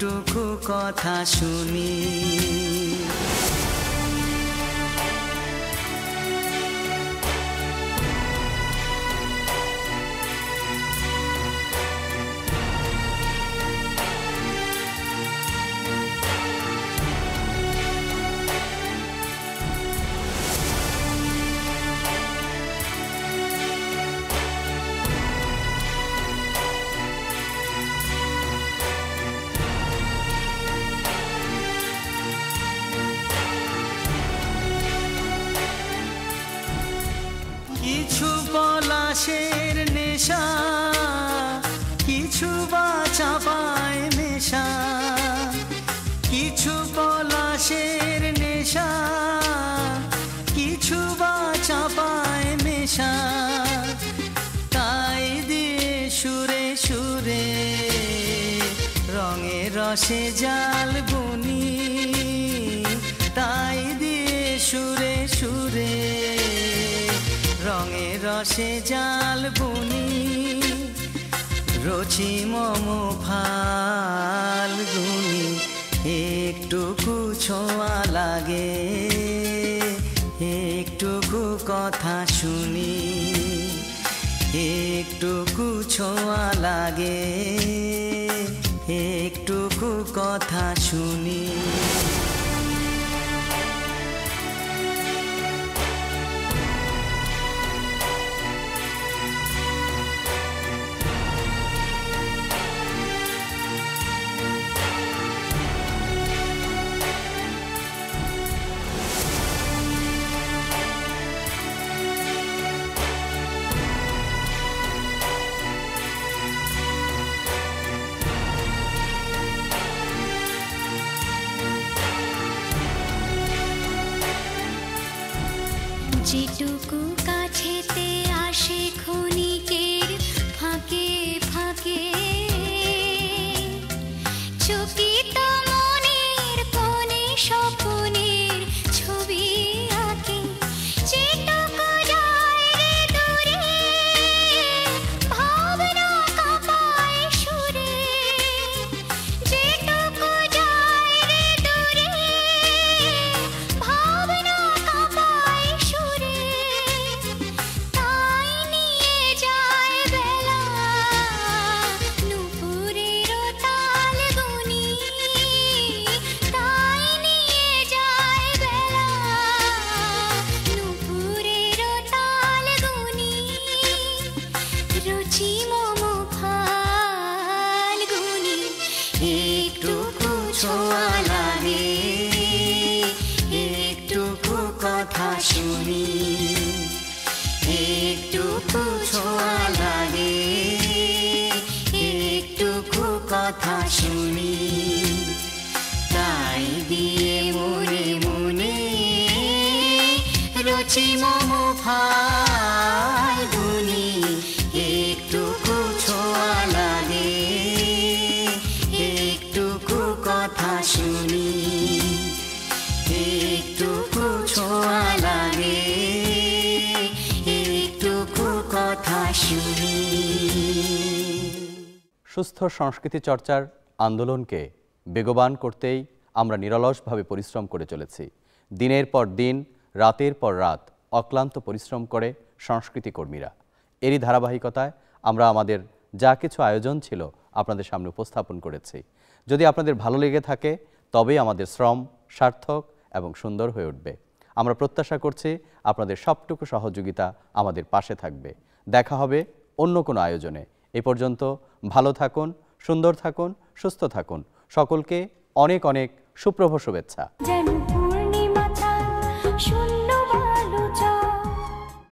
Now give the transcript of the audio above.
একটুকু কথা শুনি। কিছু পলাশের নেশা, কিছু বা চাপায় নেশা, কিছু পলাশের নেশা, কিছু বা চাপায় নেশা, তাই দিয়ে সুরে সুরে রঙে রসে জাল বুনি, তাই দিয়ে সুরে সুরে রঙে রসে জাল বুনি। রচি মম ফাল্গুনি, একটুকু ছোঁয়া লাগে, একটুকু কথা শুনি, একটুকু ছোঁয়া লাগে, একটুকু কথা শুনি। যেটুকু কাছেতে আসে ক্ষণিকের ফাঁকে ফাঁকে, চকিত মনের কোণে স্বপ্নের ছবি আঁকে, যেটুকু যায় রে দূরে ভাবনা কাঁপায় সুরে, যেটুকু যায় রে দূরে ভাবনা কাঁপায় সুরে, তাই নিয়ে যায় বেলা নুপুরের তাল গুনি, তাই নিয়ে যায় বেলা নুপুরের তাল গুনি। রুচি মম ফাল্গুনি, একটুকু ছোঁয়া লাগে, একটুকু কথা শুনি, একটুকু ছোঁয়া লাগে, একটুকু কথা শুনি, তাই দিয়ে মনে মনে রচি মম ফাল্গুনি, একটুকু ছোঁয়া লাগে, একটুকু কথা শুনি, একটুকু ছোঁয়া লাগে, একটুকু কথা শুনি। সুস্থ সংস্কৃতি চর্চার আন্দোলনকে বেগবান করতেই আমরা নিরলসভাবে পরিশ্রম করে চলেছি। দিনের পর দিন, রাতের পর রাত অক্লান্ত পরিশ্রম করে সংস্কৃতি কর্মীরা। এরই ধারাবাহিকতায় আমরা আমাদের যা কিছু আয়োজন ছিল আপনাদের সামনে উপস্থাপন করেছি। যদি আপনাদের ভালো লেগে থাকে তবেই আমাদের শ্রম সার্থক এবং সুন্দর হয়ে উঠবে। আমরা প্রত্যাশা করছি আপনাদের সবটুকু সহযোগিতা আমাদের পাশে থাকবে। দেখা হবে অন্য কোনো আয়োজনে। এই পর্যন্ত ভালো থাকুন, সুন্দর থাকুন, সুস্থ থাকুন। সকলকে অনেক অনেক সুপ্রভ শুভেচ্ছা।